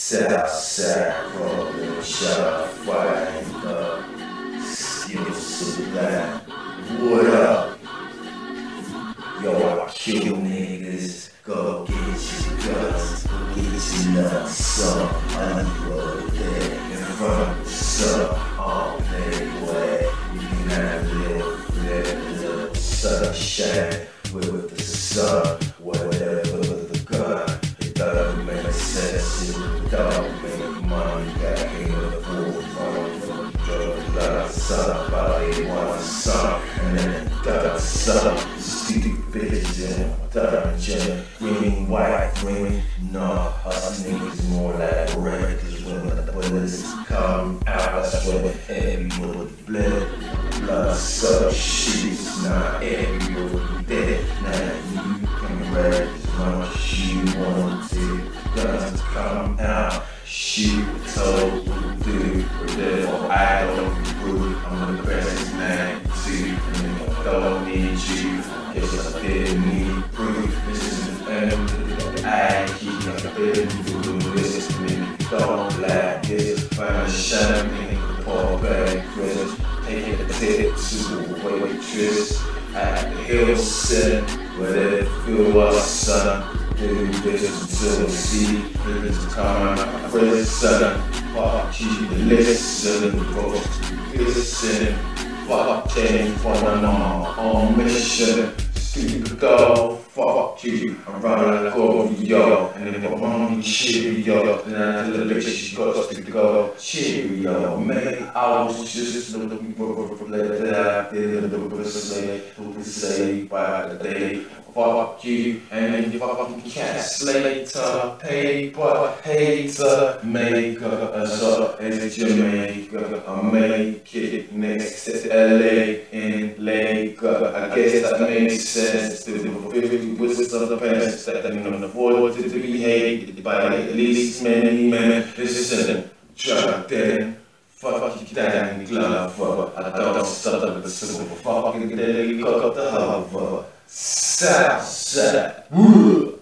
Southside rolling, shot fighting up, skill sublime. What up? Yo, I kill niggas, go get your guns, go get your nuts, some unload that in front of the sun, all way. You can have a little sunshine with the sun, whatever the gun. It doesn't make sense, it don't make money, got in the full drugs, somebody wants some, and then got some stupid bitches in dungeon, green, white, green, no, us niggas more like red, cause when the bullets come out, that's when every bullet blood suck shit's not every bullet dead. Now you can read as much as you want to, guns come out, shoot, told, do, whatever, I don't prove, I'm the best man too, and I don't need you, guess I didn't need proof, this is the end of the I keep my business, do this, and don't lie, this, find a champagne, pour back, Chris, take a tip to the waitress, at the hill setting, where they feel us, son. Do this until we see it's time. Chris, son, fuck you, listen, listen, fuck change, one on mission. Stupid dog, fuck you, I'm running like over yo, and if I'm on cheerio, then I tell the bitch she got to go cheerio. Man, I was just looking for that I did the say by the day. Fuck you, and you fucking can't slater, paper, hater, maker, as up as Jamaica, I make it next to LA in Lagos. I guess that makes sense to the 50 wisdom of the parents that can afford to be hated by at least many men. Listen, drug dead. Fuck you down in the glove, I don't stop at the super fucking daily cock up the hub. Southside.